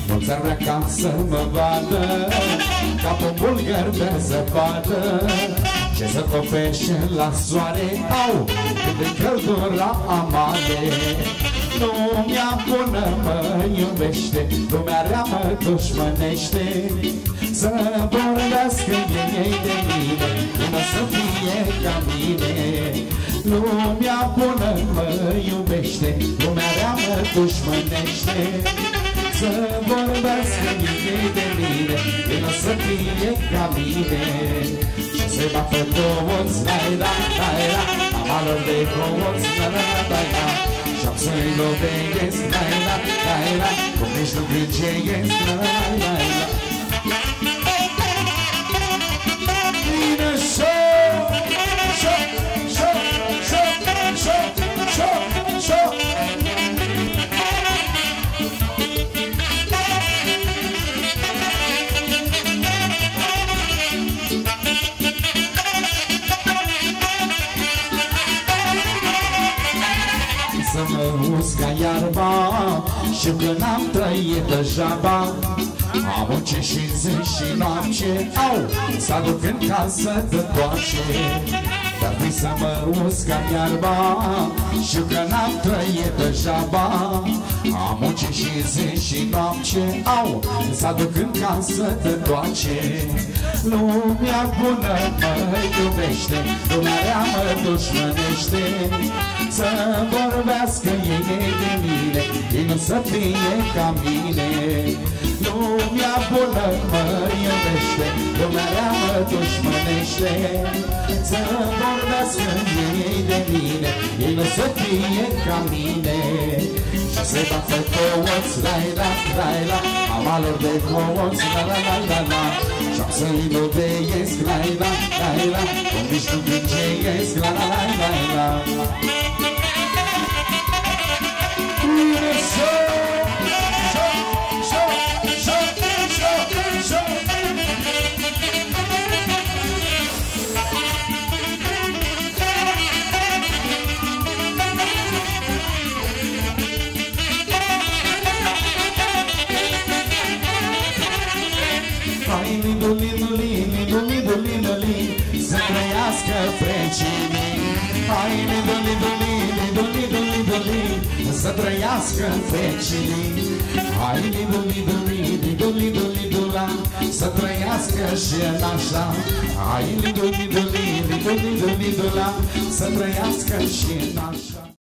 mulți ar vrea ca să mă vadă ca pe un bulgăr de zăpadă ce se topește la soare, au, când e căldura amare. Lumea bună mă iubește, lumea rea mă dușmănește. Să vorbească ei de mine, până să fie ca mine. Lumea bună mă iubește, lumea rea mă dușmănește. Să vorbească ei de mine, până să fie ca mine. Și se bată toți, la-i-la, la-i-la, amalor de toți, la-la-la-la-la. Și-am să-i lovesc, la-i-la, la-i-la, cum nici nu gângeiesc, la-la-la-la-la. Bine, șo, șo, șo, șo, șo, șo, șo. Să mă usca iarba, știu că n-am trăit degeaba. Am muncit și zi și noapte, au, să aduc în casă de toace. Dar vrei să mă usca iarba, știu că n-am trăit degeaba. Am muncit și zi și noapte, au, să aduc în casă de toace. Lumea bună mă iubește, lumea rea mă dușmănește. Să vorbească ei de mine, ei nu să fie ca mine. Lumea bună mă iubește, lumea rea mă dușmănește. Să vorbească ei de mine, ei nu să fie ca mine. Și se bată toți, la-i-la, la-i-la, amalor de toți, la-la-la-la-la. Și-am să-i loveiesc, la-i-la, la-i-la, cum nici nu gângeiesc, la-la-la-la-la. Să trăiască vecinii. Hai, să trăiască vecinii. Hai, să trăiască și nașa. Hai, să trăiască și nașa.